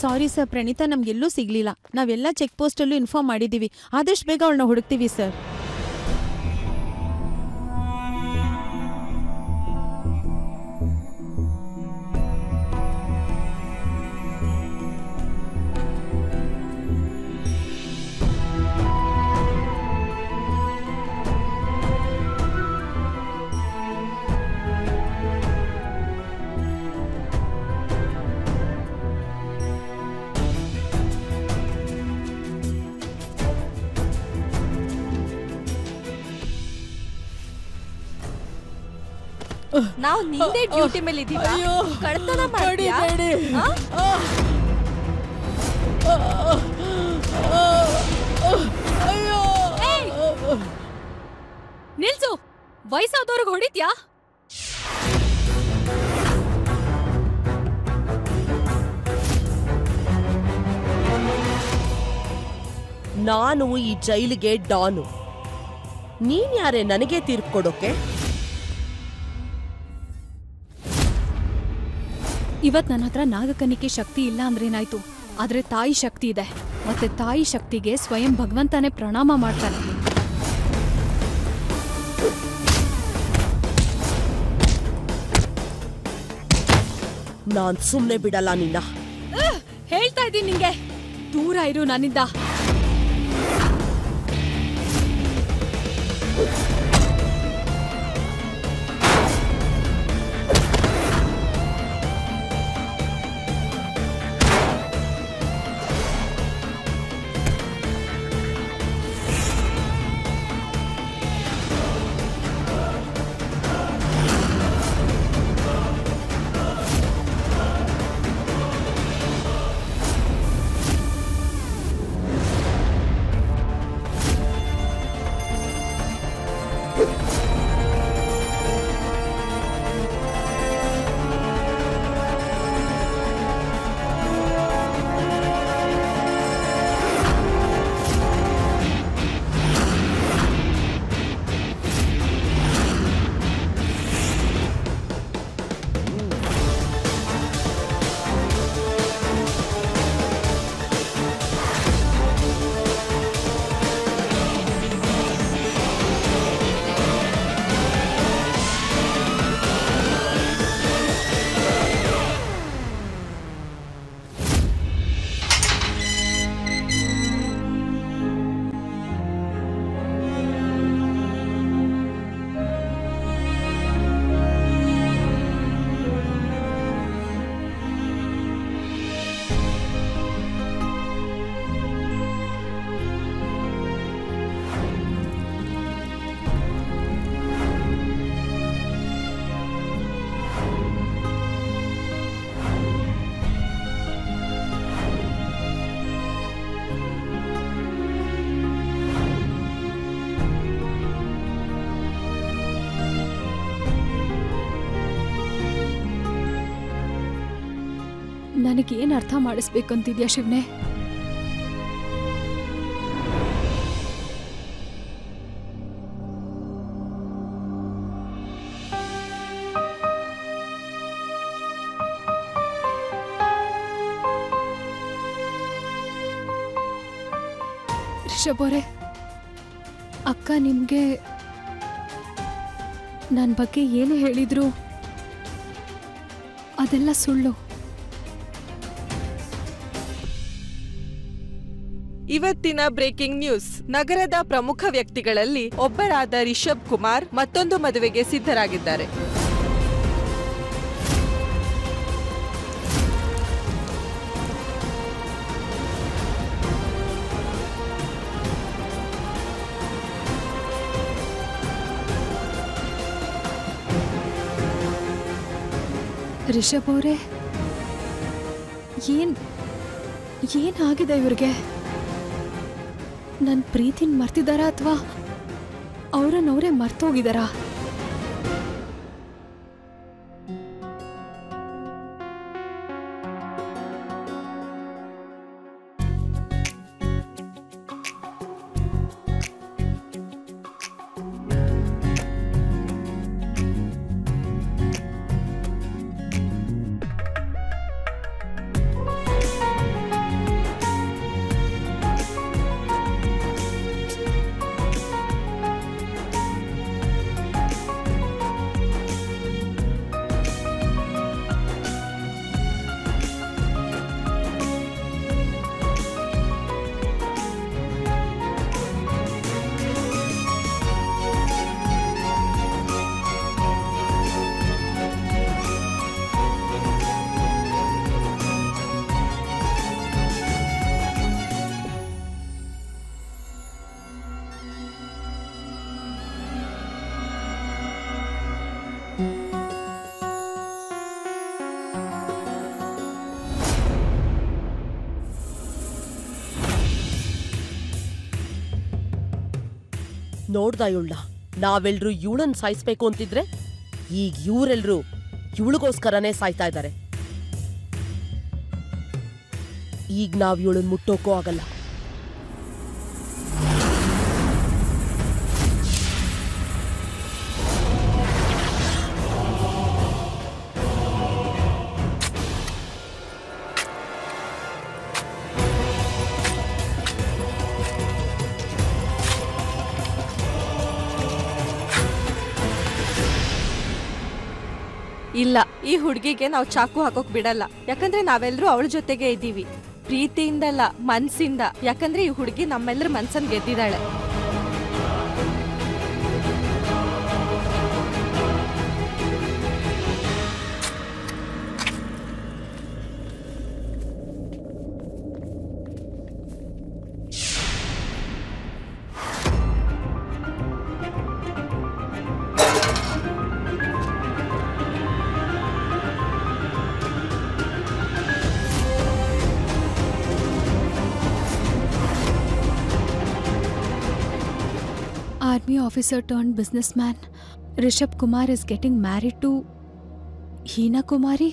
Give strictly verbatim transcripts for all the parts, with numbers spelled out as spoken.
Sorry sir, Praneetha ನಮ್ಗೆಲ್ಲೂ ಸಿಗ್ಲಿಲ್ಲ. ನಾವೆಲ್ಲ check ಪೋಸ್ಟಲ್ಲೂ inform ಮಾಡಿದ್ದೀವಿ. ಆದಷ್ಟು ಬೇಗ ಅವಳನ್ನ ಹುಡುಕ್ತೀವಿ ಸರ್. ನಾವು ನಿಂದೇ ಡ್ಯೂಟಿ ಮೇಲೆ ಇದೀವಿ. ಕಳ್ತನ ಮಾಡ್ತೀಯಾ? ನಿಲ್ಸು, ವಯಸ್ಸಾದವ್ರಿಗೆ ಹೊಡಿತ್ಯಾ? ನಾನು ಈ ಜೈಲಿಗೆ ಡಾನು. ನೀನ್ ಯಾರೇ ನನಗೆ ತೀರ್ಪು ಕೊಡೋಕೆ? ಇವತ್ ನನ್ನ ಹತ್ರ ನಾಗಕನ್ನಿಕೆ ಶಕ್ತಿ ಇಲ್ಲ ಅಂದ್ರೇನಾಯ್ತು, ಆದ್ರೆ ತಾಯಿ ಶಕ್ತಿ ಇದೆ. ಮತ್ತೆ ತಾಯಿ ಶಕ್ತಿಗೆ ಸ್ವಯಂ ಭಗವಂತನೇ ಪ್ರಣಾಮ ಮಾಡ್ತಾನೆ. ನಾನ್ ಸುಮ್ನೆ ಬಿಡಲ್ಲ ನಿನ್ನ. ಹೇಳ್ತಾ ಇದ್ದೀನಿ ನಿಂಗೆ, ದೂರ ಇರು ನನ್ನಿಂದ. ನನಗೇನ್ ಅರ್ಥ ಮಾಡಿಸ್ಬೇಕಂತಿದ್ಯಾ ಶಿವನೇ? ರಿಷಭ್ ಅವರೇ, ಅಕ್ಕ ನಿಮ್ಗೆ ನನ್ನ ಬಗ್ಗೆ ಏನು ಹೇಳಿದ್ರು ಅದೆಲ್ಲ ಸುಳ್ಳು. ಇವತ್ತಿನ ಬ್ರೇಕಿಂಗ್ ನ್ಯೂಸ್. ನಗರದ ಪ್ರಮುಖ ವ್ಯಕ್ತಿಗಳಲ್ಲಿ ಒಬ್ಬರಾದ ರಿಷಬ್ ಕುಮಾರ್ ಮತ್ತೊಂದು ಮದುವೆಗೆ ಸಿದ್ಧರಾಗಿದ್ದಾರೆ. ರಿಷಬ್ ಅವರೇ, ಏನ್ ಏನಾಗಿದೆ ಇವ್ರಿಗೆ? ನನ್ನ ಪ್ರೀತಿನ ಮರ್ತಿದಾರಾ ಅಥವಾ ಅವರನ್ನವರೇ ಮರ್ತೋಗಿದಾರಾ? ನೋಡ್ದ ಇವಳ ನಾವೆಲ್ರೂ ಇವಳನ್ ಸಾಯಿಸ್ಬೇಕು ಅಂತಿದ್ರೆ ಈಗ ಇವರೆಲ್ರೂ ಇವಳಿಗೋಸ್ಕರನೇ ಸಾಯ್ತಾ ಇದ್ದಾರೆ. ಈಗ ನಾವ್ ಇವಳನ್ ಮುಟ್ಟೋಕೂ ಆಗಲ್ಲ. ಇಲ್ಲ, ಈ ಹುಡುಗಿಗೆ ನಾವು ಚಾಕು ಹಾಕೋಕ್ ಬಿಡಲ್ಲ. ಯಾಕಂದ್ರೆ ನಾವೆಲ್ಲರೂ ಅವಳ ಜೊತೆಗೆ ಇದ್ದೀವಿ, ಪ್ರೀತಿಯಿಂದಲ್ಲ ಮನ್ಸಿಂದ. ಯಾಕಂದ್ರೆ ಈ ಹುಡುಗಿ ನಮ್ಮೆಲ್ಲರ ಮನ್ಸನ್ ಗೆದ್ದಿದ್ದಾಳೆ. Army officer turned businessman Rishabh Kumar is getting married to Hina Kumari.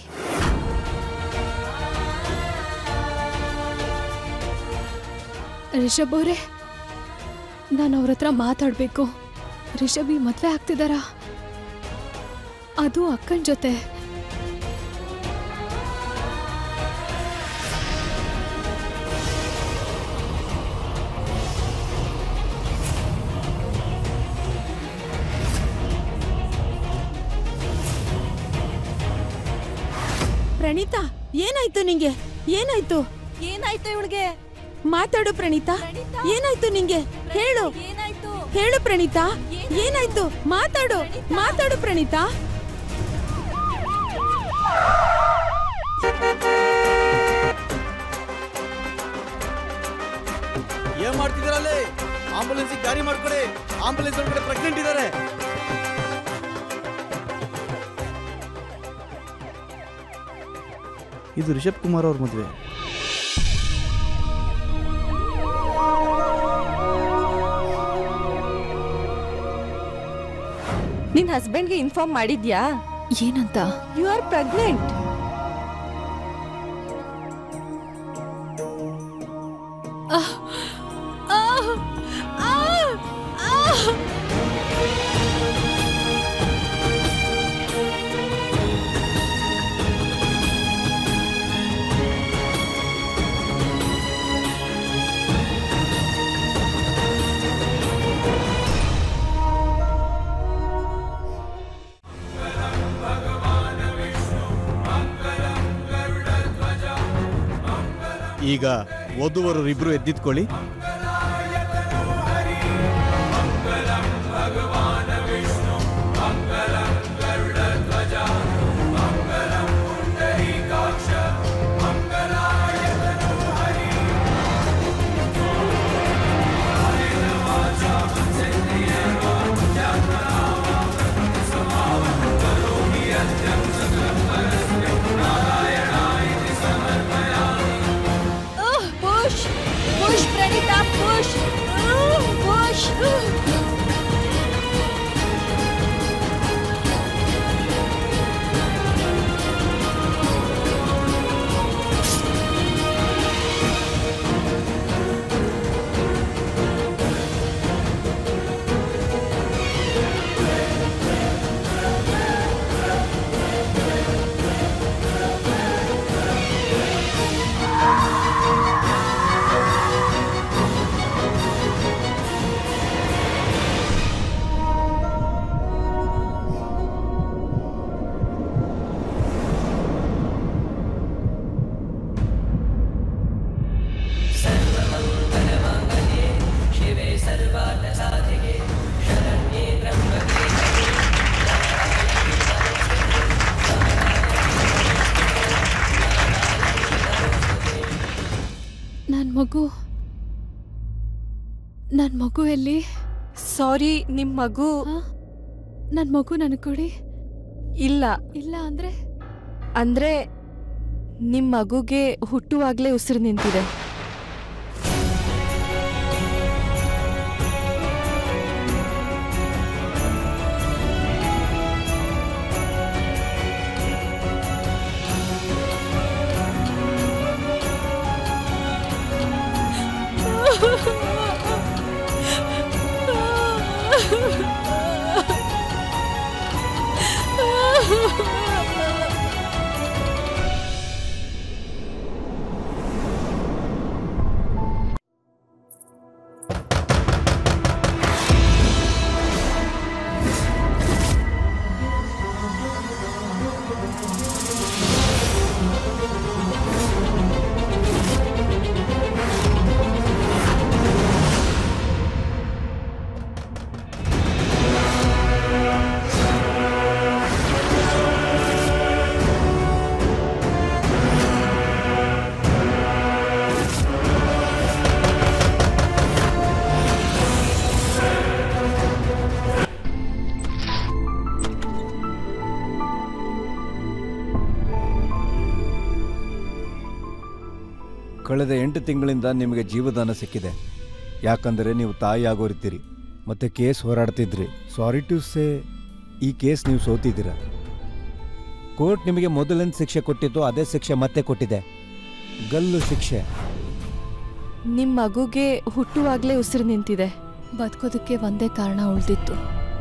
Rishabh ಅವರೇ, ನಾನು ಅವ್ರ ಹತ್ರ ಮಾತಾಡಬೇಕು. ರಿಷಬ್ ಈ ಮದುವೆ ಆಗ್ತಿದಾರಾ? ಅದು ಅಕ್ಕನ ಜೊತೆ. ಪ್ರಣೀತಾ, ಏನಾಯ್ತು ನಿಂಗೆ? ಏನಾಯ್ತು? ಏನಾಯ್ತು ಇವಳಿಗೆ? ಮಾತಾಡು ಪ್ರಣೀತಾ, ಏನಾಯ್ತು ನಿಂಗೆ? ಹೇಳು, ಏನಾಯ್ತು? ಹೇಳು ಪ್ರಣೀತಾ, ಏನಾಯ್ತು? ಮಾತಾಡು, ಮಾತಾಡು ಪ್ರಣೀತಾ. ಏನ್ ಮಾಡ್ತಿದ್ದೀರಲ್ಲಿ? ಆಂಬುಲೆನ್ಸ್ ಗಾಡಿ ಮಾಡ್ಕೊಡಿ. ಆಂಬುಲೆನ್ಸ್ ಒಳಗಡೆ ಪ್ರೆಗ್ನೆಂಟ್ ಇದ್ದಾರೆ. ಇದು ರಿಷಬ್ ಕುಮಾರ್ ಅವ್ರ ಮದುವೆ. ನಿನ್ ಹಸ್ಬೆಂಡ್ಗೆ ಇನ್ಫಾರ್ಮ್ ಮಾಡಿದ್ಯಾ? ಏನಂತ? You are pregnant. ಈಗ ವಧುವರು ಇಬ್ರು ಎದ್ದಿತ್ಕೊಳ್ಳಿ. Push, Pranita, push! Push! ನನ್ ಮಗು ನನ್ ಮಗು ಎಲ್ಲಿ? ಸಾರಿ, ನಿಮ್ ಮಗು. ನನ್ ಮಗು ನನಗೆ ಕೊಡಿ. ಇಲ್ಲ ಇಲ್ಲ ಅಂದ್ರೆ ಅಂದ್ರೆ ನಿಮ್ ಮಗುಗೆ ಹುಟ್ಟುವಾಗ್ಲೇ ಉಸಿರು ನಿಂತಿದೆ. ಕಳೆದ ಎಂಟು ತಿಂಗಳಿಂದ ನಿಮಗೆ ಜೀವದಾನ ಸಿಕ್ಕಿದೆ. ಯಾಕಂದರೆ ನೀವು ತಾಯಿ ಆಗೋರಿದ್ದೀರಿ ಮತ್ತು ಕೇಸ್ ಹೋರಾಡ್ತಿದ್ರಿ. ಸಾರಿ ಟು ಸೇ, ಈ ಕೇಸ್ ನೀವು ಸೋತಿದ್ದೀರ. ಕೋರ್ಟ್ ನಿಮಗೆ ಮೊದಲಿನ ಶಿಕ್ಷೆ ಕೊಟ್ಟಿತ್ತು, ಅದೇ ಶಿಕ್ಷೆ ಮತ್ತೆ ಕೊಟ್ಟಿದೆ, ಗಲ್ಲು ಶಿಕ್ಷೆ. ನಿಮ್ಮ ಮಗುಗೆ ಹುಟ್ಟುವಾಗಲೇ ಉಸಿರು ನಿಂತಿದೆ. ಬದುಕೋದಕ್ಕೆ ಒಂದೇ ಕಾರಣ ಉಳಿದಿತ್ತು.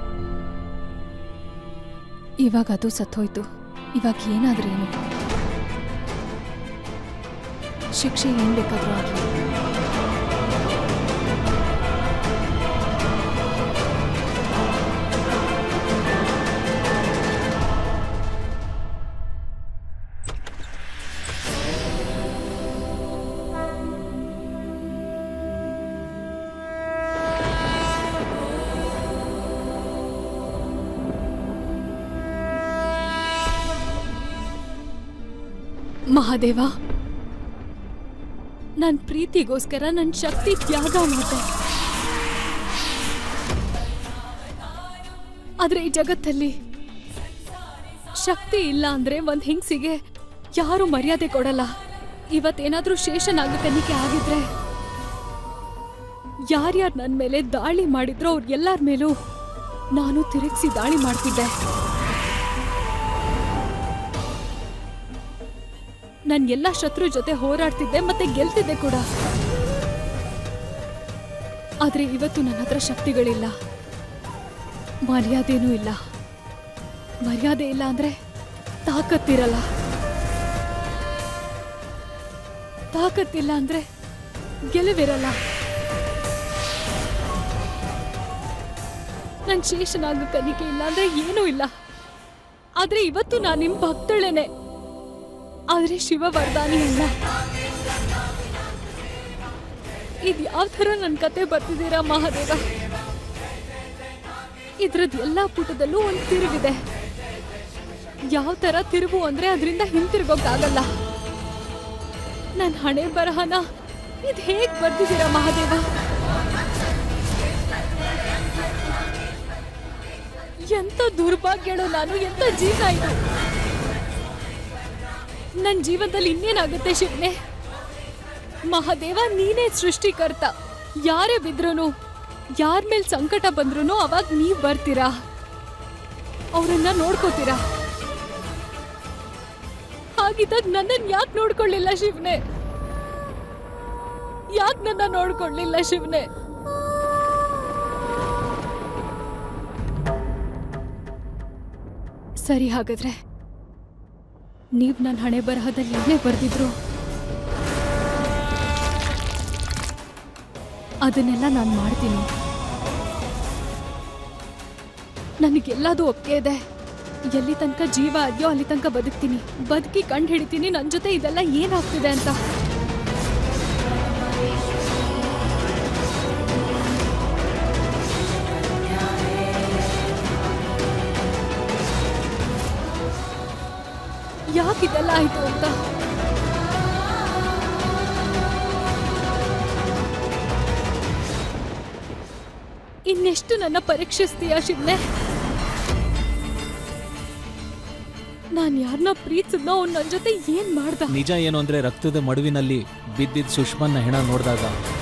ಇವಾಗ ಅದು ಸತ್ತೋಯ್ತು. ಇವಾಗ ಏನಾದ್ರೇನು, ಶಿಕ್ಷೆ ಏನ್ ಬೇಕಾದ್ರೂ ಆಗಲಿ. ಮಹಾದೇವ, ನನ್ನ ಪ್ರೀತಿಗೋಸ್ಕರ ನನ್ನ ಶಕ್ತಿ ತ್ಯಾಗ ಮಾಡಿದೆ. ಆದ್ರೆ ಈ ಜಗತ್ತಲ್ಲಿ ಶಕ್ತಿ ಇಲ್ಲ ಅಂದ್ರೆ ಒಂದ್ ಹೆಂಗ್ಸಿಗೆ ಯಾರು ಮರ್ಯಾದೆ ಕೊಡಲ್ಲ. ಇವತ್ತೇನಾದ್ರೂ ಶೇಷನಾಗಕನ್ನಿಕೆ ಆಗಿದ್ರೆ, ಯಾರ್ಯಾರು ನನ್ನ ಮೇಲೆ ದಾಳಿ ಮಾಡಿದ್ರೋ ಅವ್ರ ಎಲ್ಲಾರ ಮೇಲೂ ನಾನು ತಿರುಗಿಸಿ ದಾಳಿ ಮಾಡ್ತಿದ್ದೆ. ನಾನು ಎಲ್ಲ ಶತ್ರು ಜೊತೆ ಹೋರಾಡ್ತಿದ್ದೆ ಮತ್ತೆ ಗೆಲ್ತಿದ್ದೆ ಕೂಡ. ಆದ್ರೆ ಇವತ್ತು ನನ್ನ ಹತ್ರ ಶಕ್ತಿಗಳಿಲ್ಲ, ಮರ್ಯಾದೆನೂ ಇಲ್ಲ. ಮರ್ಯಾದೆ ಇಲ್ಲ ಅಂದ್ರೆ ತಾಕತ್ತಿರಲ್ಲ, ತಾಕತ್ತಿಲ್ಲ ಅಂದ್ರೆ ಗೆಲುವಿರಲ್ಲ. ನನ್ ಶೇಷನಾಗ ಕನಿಕೆ ಇಲ್ಲ ಅಂದ್ರೆ ಏನೂ ಇಲ್ಲ. ಆದ್ರೆ ಇವತ್ತು ನಾನು ನಿಮ್ ಭಕ್ತಳೇನೆ, ಆದ್ರೆ ಶಿವವರ್ಧಾನಿ ಅಲ್ಲ. ಇದ್ ಯಾವ ಥರ ನನ್ ಕತೆ ಬರ್ತಿದ್ದೀರಾ ಮಹಾದೇವ? ಇದ್ರದ್ ಎಲ್ಲಾ ಪುಟದಲ್ಲೂ ಒಂದ್ ತಿರುವಿದೆ. ಯಾವ ತರ ತಿರುವು ಅಂದ್ರೆ ಅದರಿಂದ ಹಿಂತಿರುಗೋಕ್ಕಾಗಲ್ಲ. ನನ್ ಹಣೆ ಬರಹನ ಇದ್ ಹೇಗ್ ಬರ್ತಿದ್ದೀರಾ ಮಹಾದೇವ? ಎಂತ ದುರ್ಭಾಗ್ಯಳು ನಾನು, ಎಂತ ಜೀವನ ಇದು. ನನ್ನ ಜೀವನದಲ್ಲಿ ಇನ್ನೇನಾಗುತ್ತೆ ಶಿವನೇ? ಮಹಾದೇವ, ನೀನೇ ಸೃಷ್ಟಿಕರ್ತ. ಯಾರೇ ಬಿದ್ರೂ, ಯಾರ ಮೇಲೆ ಸಂಕಟ ಬಂದ್ರೂ ಅವಾಗ ನೀವ್ ಬರ್ತೀರಾ, ಅವರನ್ನ ನೋಡ್ಕೋತೀರಾ. ಹಾಗಿದ್ದಾಗ ನನ್ನನ್ನು ಯಾಕೆ ನೋಡ್ಕೊಳ್ಳಿಲ್ಲ ಶಿವನೇ? ಯಾಕೆ ನನ್ನ ನೋಡ್ಕೊಳ್ಳಿಲ್ಲ ಶಿವನೇ? ಸರಿ, ಹಾಗಾದ್ರೆ ನೀವ್ ನನ್ನ ಹಣೆ ಬರಹದಲ್ಲಿ ಏನೇ ಬರ್ದಿದ್ರು ಅದನ್ನೆಲ್ಲ ನಾನು ಮಾಡ್ತೀನಿ. ನನಗೆಲ್ಲದೂ ಒಪ್ಪಿಗೆ ಇದೆ. ಎಲ್ಲಿ ತನಕ ಜೀವ ಇದೆಯೋ ಅಲ್ಲಿ ತನಕ ಬದುಕ್ತೀನಿ, ಬದುಕಿ ಕಂಡು ಹಿಡಿತೀನಿ ನನ್ನ ಜೊತೆ ಇದೆಲ್ಲ ಏನಾಗ್ತಿದೆ ಅಂತ. ಯಾಕಿದೆಲ್ಲ ಆಯ್ತು ಅಂತ ಇನ್ನೆಷ್ಟು ನನ್ನ ಪರೀಕ್ಷಿಸ್ತೀಯ ಶಿವನೇ? ನಾನ್ ಯಾರನ್ನ ಪ್ರೀತಿಸಿದ್ನೋ ಅವ್ನು ನನ್ನ ಜೊತೆ ಏನ್ ಮಾಡ್ದ? ನಿಜ ಏನು ಅಂದ್ರೆ ರಕ್ತದ ಮಡುವಿನಲ್ಲಿ ಬಿದ್ದಿದ್ದ ಸುಷ್ಮನ್ನ ಹೆಣ ನೋಡಿದಾಗ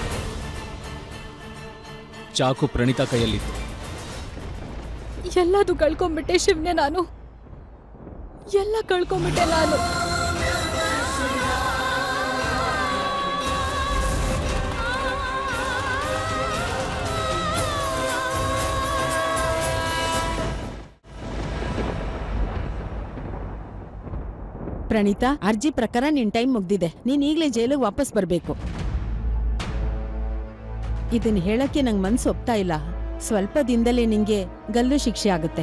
ಚಾಕು ಪ್ರಣೀತಾ ಕೈಯಲ್ಲಿತ್ತು. ಎಲ್ಲದು ಕಳ್ಕೊಂಡ್ಬಿಟ್ಟೆ ಶಿವನೇ, ನಾನು ಎಲ್ಲ ಕಳ್ಕೊಂಡ್ಬಿಟ್ಟೆ ನಾನು. ಪ್ರಣೀತಾ, ಅರ್ಜಿ ಪ್ರಕಾರ ನಿನ್ ಟೈಮ್ ಮುಗ್ದಿದೆ. ನೀನ್ ಈಗ್ಲೇ ಜೈಲಿಗೆ ವಾಪಸ್ ಬರ್ಬೇಕು. ಇದನ್ ಹೇಳಕ್ಕೆ ನಂಗ್ ಮನ್ಸು ಒಪ್ತಾ ಇಲ್ಲ. ಸ್ವಲ್ಪ ದಿನದಲ್ಲೇ ನಿಂಗೆ ಗಲ್ಲು ಶಿಕ್ಷೆ ಆಗುತ್ತೆ.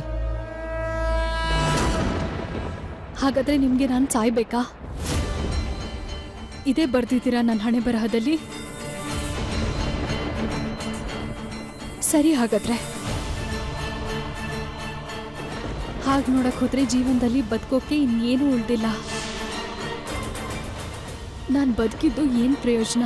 ಹಾಗಾದ್ರೆ ನಿಮ್ಗೆ ನಾನು ಸಾಯ್ಬೇಕಾ? ಇದೇ ಬರ್ದಿದ್ದೀರಾ ನನ್ನ ಹಣೆ ಬರಹದಲ್ಲಿ? ಸರಿ, ಹಾಗಾದ್ರೆ ಹಾಗೆ ನೋಡಕ್ ಹೋದ್ರೆ ಜೀವನದಲ್ಲಿ ಬದುಕೋಕೆ ಇನ್ನೇನು ಉಳ್ದಿಲ್ಲ. ನಾನು ಬದುಕಿದ್ದು ಏನ್ ಪ್ರಯೋಜನ?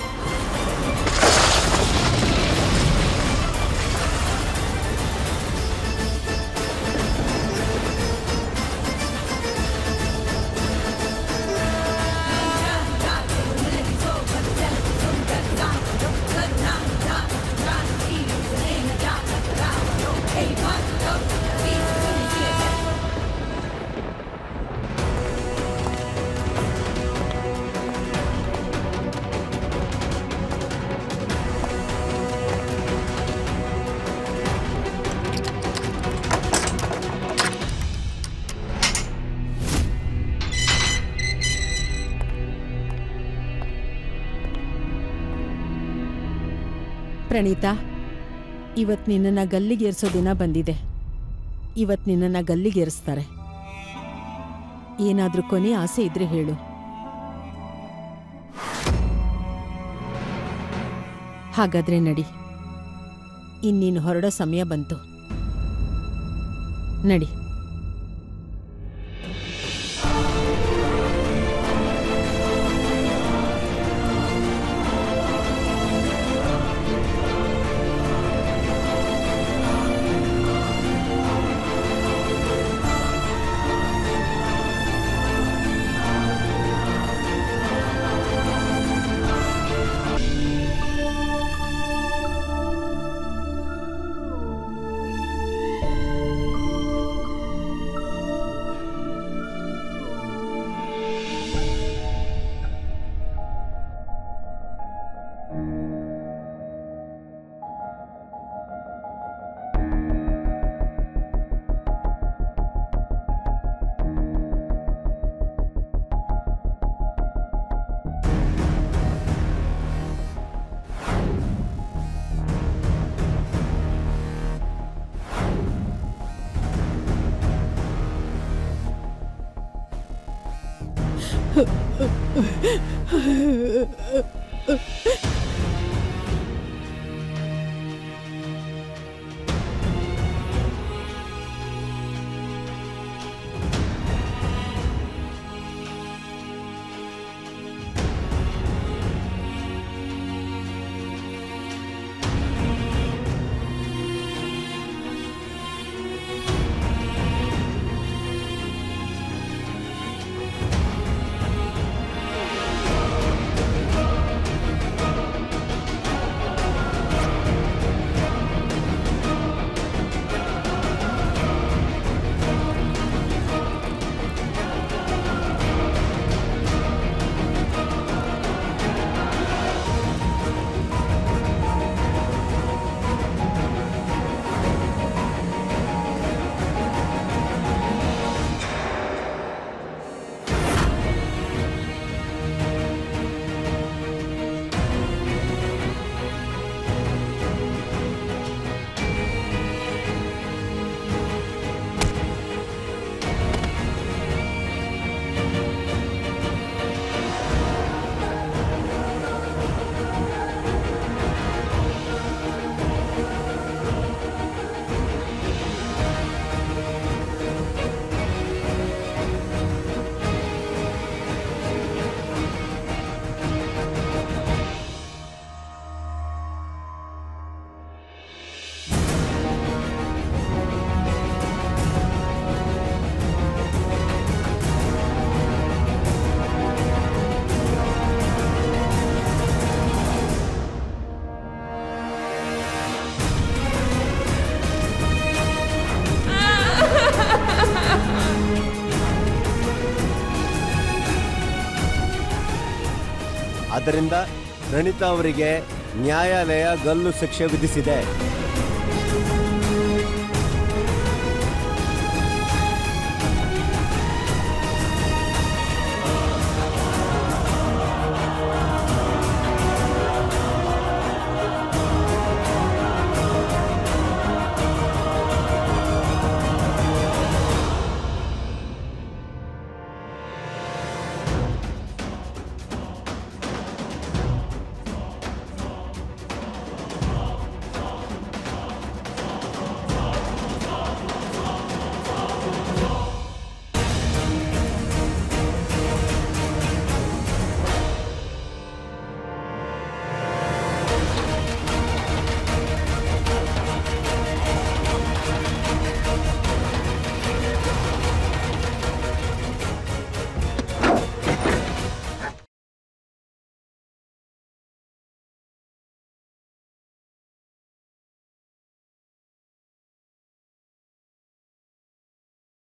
ಪ್ರಣೀತಾ, ಇವತ್ ನಿನ್ನನ್ನ ಗಲ್ಲಿಗೇರಿಸೋ ದಿನ ಬಂದಿದೆ. ಇವತ್ ನಿನ್ನನ್ನ ಗಲ್ಲಿಗೇರಿಸ್ತಾರೆ. ಏನಾದ್ರೂ ಕೊನೆ ಆಸೆ ಇದ್ರೆ ಹೇಳು. ಹಾಗಾದ್ರೆ ನಡಿ, ಇನ್ನೀನು ಹೊರಡೋ ಸಮಯ ಬಂತು. ನಡಿ. ಆದ್ದರಿಂದ ಪ್ರಣೀತಾ ಅವರಿಗೆ ನ್ಯಾಯಾಲಯ ಗಲ್ಲು ಶಿಕ್ಷೆ ವಿಧಿಸಿದೆ.